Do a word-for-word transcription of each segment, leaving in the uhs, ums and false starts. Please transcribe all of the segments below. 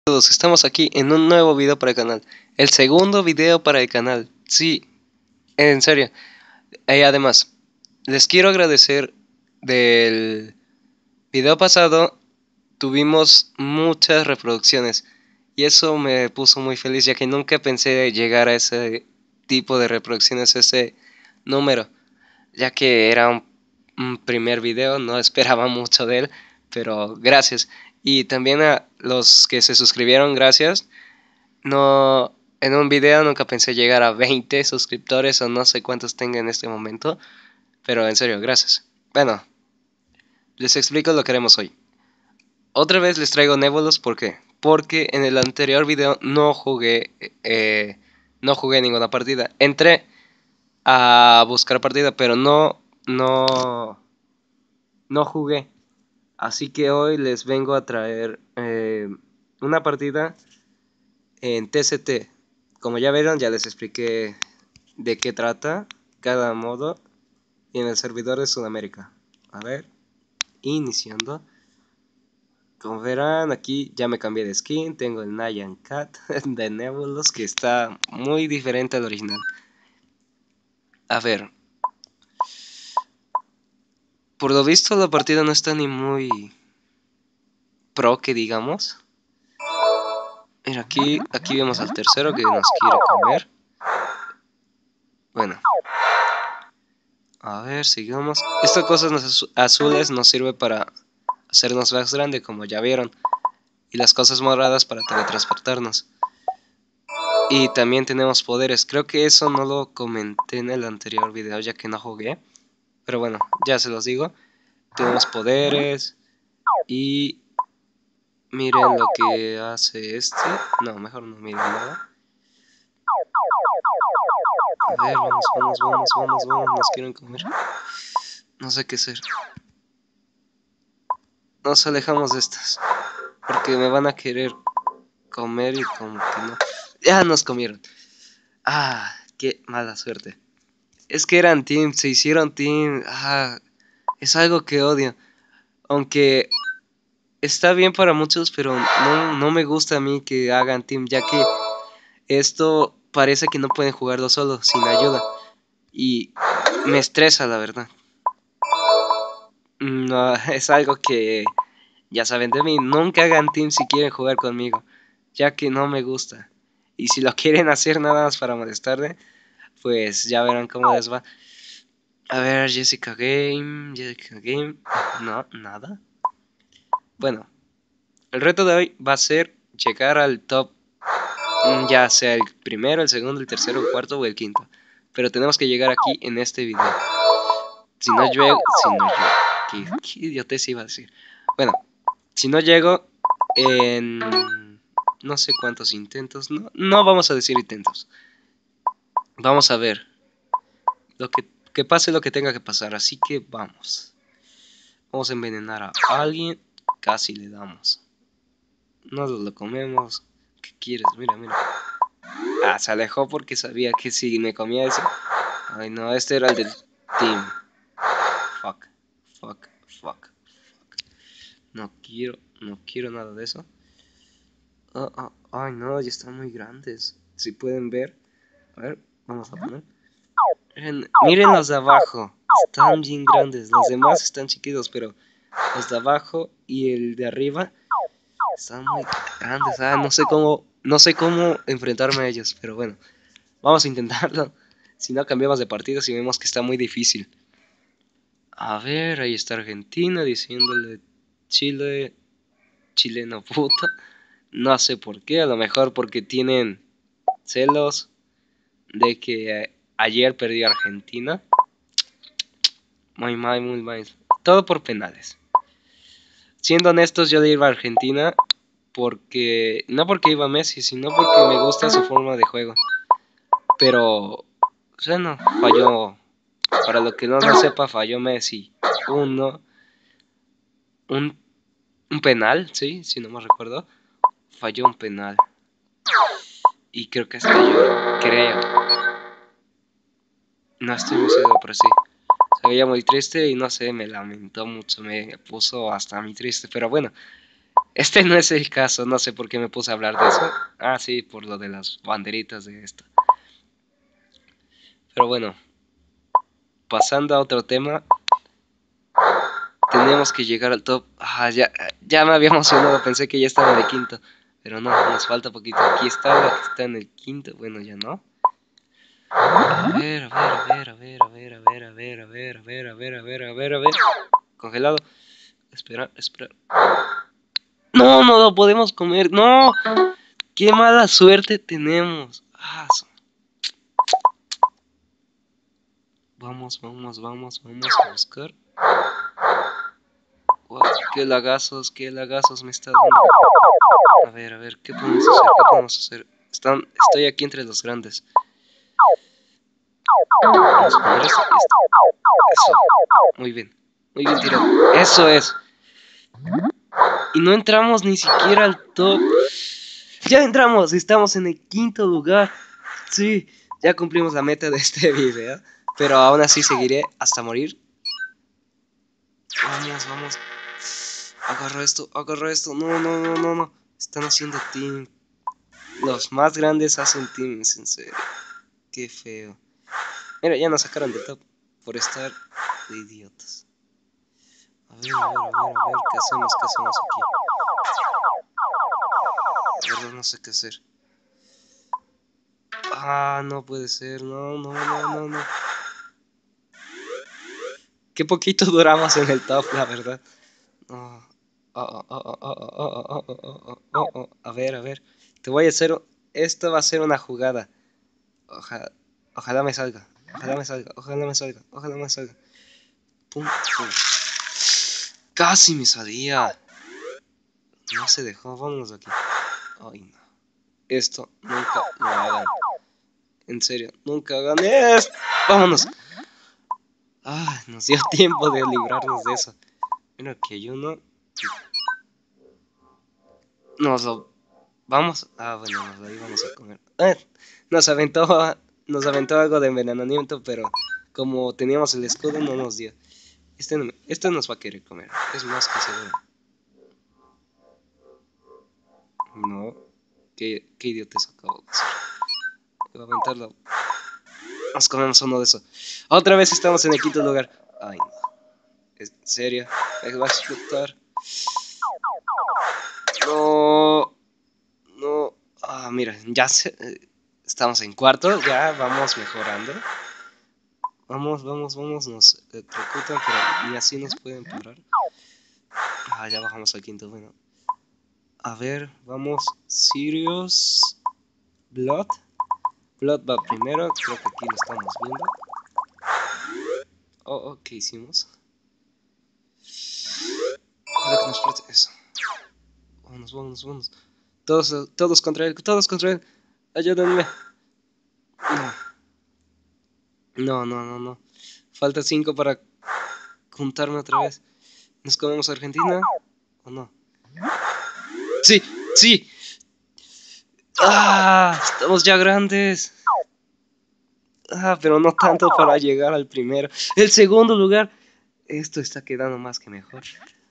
Todos estamos aquí en un nuevo video para el canal. El segundo video para el canal. Sí, en serio. Y además, les quiero agradecer del video pasado. Tuvimos muchas reproducciones y eso me puso muy feliz, ya que nunca pensé llegar a ese tipo de reproducciones, ese número, ya que era un, un primer video, no esperaba mucho de él, pero gracias. Y también a los que se suscribieron, gracias. No, en un video nunca pensé llegar a veinte suscriptores o no sé cuántos tenga en este momento, pero en serio, gracias. Bueno, les explico lo que haremos hoy. Otra vez les traigo Nebulos, ¿por qué? Porque en el anterior video no jugué, eh, no jugué ninguna partida. Entré a buscar partida, pero no, no, no jugué. Así que hoy les vengo a traer eh, una partida en T C T. Como ya vieron, ya les expliqué de qué trata cada modo y en el servidor de Sudamérica. A ver, iniciando. Como verán, aquí ya me cambié de skin. Tengo el Nyan Cat de Nebulos, que está muy diferente al original. A ver, por lo visto la partida no está ni muy pro, que digamos. Mira, aquí, aquí vemos al tercero que nos quiere comer. Bueno, a ver, sigamos. Esta cosa azules nos sirve para hacernos más grande, como ya vieron. Y las cosas moradas para teletransportarnos. Y también tenemos poderes. Creo que eso no lo comenté en el anterior video, ya que no jugué. Pero bueno, ya se los digo. Tenemos poderes. Y miren lo que hace este. No, mejor no miren nada. A ver, vamos, vamos, vamos, vamos, vamos. Nos quieren comer. No sé qué hacer. Nos alejamos de estas, porque me van a querer comer y como que no. Ya nos comieron. Ah, qué mala suerte. Es que eran team, se hicieron team. Ah, es algo que odio. Aunque está bien para muchos, pero no, no me gusta a mí que hagan team, ya que esto parece que no pueden jugarlo solo, sin ayuda. Y me estresa, la verdad. No, es algo que ya saben de mí. Nunca hagan team si quieren jugar conmigo, ya que no me gusta. Y si lo quieren hacer nada más para molestarme, pues ya verán cómo les va. A ver, Jessica Game, Jessica Game. No, nada. Bueno, el reto de hoy va a ser llegar al top, ya sea el primero, el segundo, el tercero, el cuarto o el quinto. Pero tenemos que llegar aquí en este video. Si no llego, si no llego, ¿qué, qué idiotez iba a decir? Bueno, si no llego en no sé cuántos intentos, no, no vamos a decir intentos. Vamos a ver lo que, que pase lo que tenga que pasar, así que vamos. Vamos a envenenar a alguien, casi le damos. Nos lo comemos. ¿Qué quieres? Mira, mira. Ah, se alejó porque sabía que si me comía eso. Ay, no, este era el del team. Fuck, fuck, fuck, fuck. No quiero, no quiero nada de eso. Oh, oh, ay, no, ya están muy grandes. Si pueden ver. A ver, vamos a poner. Miren, miren los de abajo. Están bien grandes. Los demás están chiquitos, pero los de abajo y el de arriba están muy grandes. Ah, no sé cómo, no sé cómo enfrentarme a ellos, pero bueno, vamos a intentarlo. Si no, cambiamos de partido si vemos que está muy difícil. A ver, ahí está Argentina diciéndole Chile, chileno puto. No sé por qué, a lo mejor porque tienen celos de que eh, ayer perdió Argentina. Muy mal, muy mal. Todo por penales. Siendo honestos, yo le iba a Argentina porque no porque iba a Messi, sino porque me gusta su forma de juego. Pero, bueno, falló. Para lo que no lo sepa, falló Messi. Uno, un, un penal, sí, si no me recuerdo. Falló un penal. Y creo que hasta lloró, creo. No estoy muy seguro, pero sí. Se veía muy triste y no sé, me lamentó mucho, me puso hasta muy triste. Pero bueno, Este no es el caso, no sé por qué me puse a hablar de eso. Ah, sí, por lo de las banderitas de esto. Pero bueno, pasando a otro tema, tenemos que llegar al top. Ah, ya, ya me había emocionado, pensé que ya estaba en el quinto. Pero no, nos falta poquito. Aquí está la que está en el quinto. Bueno, ya no. A ver, a ver, a ver, a ver, a ver, a ver, a ver, a ver, a ver, a ver, a ver, a ver. Congelado. Espera, espera. No, no lo podemos comer. No. Qué mala suerte tenemos. Ah, vamos, vamos, vamos, vamos a buscar. Wow, qué lagazos, qué lagazos me está dando. A ver, a ver, ¿qué podemos hacer? ¿Qué podemos hacer? Están, estoy aquí entre los grandes. Vamos a poner esto, esto. Eso. Muy bien. Muy bien tirado. Eso es. Y no entramos ni siquiera al top. Ya entramos. Estamos en el quinto lugar. Sí. Ya cumplimos la meta de este video. Pero aún así seguiré hasta morir. Vamos, vamos. Agarra esto, agarra esto. No, no, no, no, no. Están haciendo team. Los más grandes hacen teams, en serio. Qué feo. Mira, ya nos sacaron del top por estar de idiotas. A ver, a ver, a ver, a ver, ¿qué hacemos? ¿Qué hacemos aquí? La verdad no sé qué hacer. Ah, no puede ser, no, no, no, no, no. Qué poquito duramos en el top, la verdad. Oh, oh, oh, oh, oh, oh, oh, oh, oh, oh, oh. A ver, a ver. Te voy a hacer... Esto va a ser una jugada. Ojalá, ojalá me salga. Ojalá me salga, ojalá me salga, ojalá me salga. Pum, pum. Casi me salía. No se dejó, vámonos de aquí. Ay, no. Esto nunca lo hagan. En serio, nunca hagan esto. Vámonos. Ah, nos dio tiempo de librarnos de eso. Mira que hay uno. Nos lo vamos. Ah, bueno, nos lo íbamos a comer. Ah, nos aventó, nos aventó algo de envenenamiento, pero como teníamos el escudo, no nos dio. Este, no, este nos va a querer comer. Es más que seguro. No. Qué, qué idiotez acabo de hacer. Voy a aventarlo. Nos comemos uno de esos. Otra vez estamos en el quinto lugar. Ay, no. ¿En serio? ¿Me va a explotar? No. No. Ah, mira, ya se, eh, estamos en cuarto. Ya vamos mejorando. Vamos, vamos, vamos. Nos electrocutan, pero ni así nos pueden parar. Ah, ya bajamos al quinto. Bueno. A ver, vamos. Sirius. Blood. Blood va primero. Creo que aquí lo estamos viendo. Oh, oh, ¿qué hicimos? Ojalá que nos explote eso. Vámonos, vámonos, vámonos. Todos, todos contra él, todos contra él. Ayúdenme. No, no, no, no. Falta cinco para juntarme otra vez. ¿Nos comemos a Argentina? ¿O no? Sí, sí. Ah, estamos ya grandes. Ah, pero no tanto para llegar al primero. El segundo lugar. Esto está quedando más que mejor.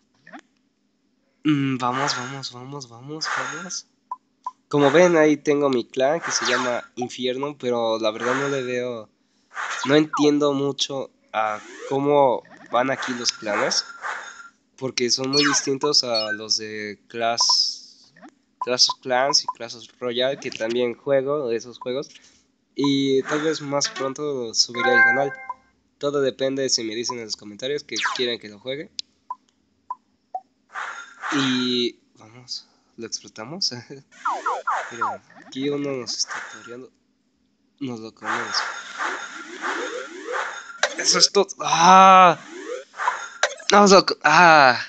Mm, vamos, vamos, vamos, vamos, vamos. Como ven, ahí tengo mi clan que se llama Infierno, pero la verdad no le veo... No entiendo mucho a cómo van aquí los clanes, porque son muy distintos a los de Clash, Clash of Clans y Clash Royale, que también juego esos juegos, y tal vez más pronto subiré al canal. Todo depende de si me dicen en los comentarios que quieren que lo juegue. Y vamos, lo explotamos. Mira, aquí uno nos está toreando. Nos lo comemos. Eso es todo. ¡Ah! Nos lo ¡Ah!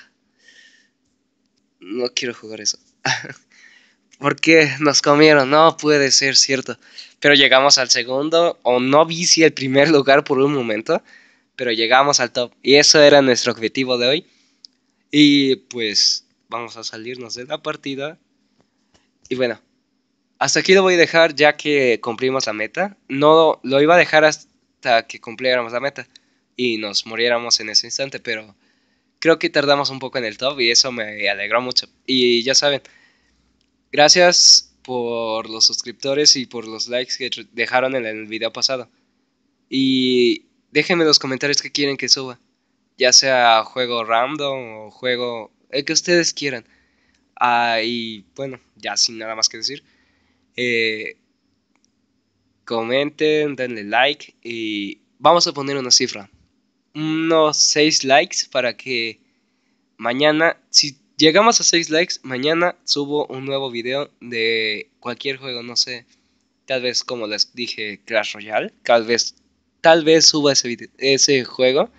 No quiero jugar eso. ¿Por qué nos comieron? No puede ser cierto. Pero llegamos al segundo. O no vi si el primer lugar por un momento. Pero llegamos al top. Y eso era nuestro objetivo de hoy. Y pues vamos a salirnos de la partida. Y bueno. Hasta aquí lo voy a dejar ya que cumplimos la meta. No lo iba a dejar hasta que cumpliéramos la meta y nos muriéramos en ese instante, pero creo que tardamos un poco en el top y eso me alegró mucho. Y ya saben, gracias por los suscriptores y por los likes que dejaron en el video pasado. Y déjenme en los comentarios qué quieren que suba. Ya sea juego random o juego el que ustedes quieran. Ah, y bueno, ya sin nada más que decir. Eh, comenten, denle like y vamos a poner una cifra. Unos seis likes para que mañana, si llegamos a seis likes, mañana subo un nuevo video de cualquier juego, no sé. Tal vez, como les dije, Clash Royale. Tal vez, tal vez suba ese, video, ese juego.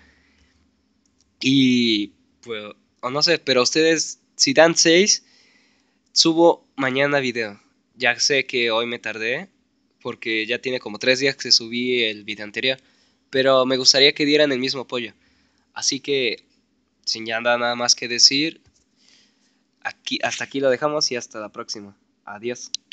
Y, pues, o no sé, pero ustedes, si dan seis, subo mañana video. Ya sé que hoy me tardé, porque ya tiene como tres días que subí el video anterior. Pero me gustaría que dieran el mismo apoyo. Así que, sin ya nada más que decir, aquí, hasta aquí lo dejamos y hasta la próxima. Adiós.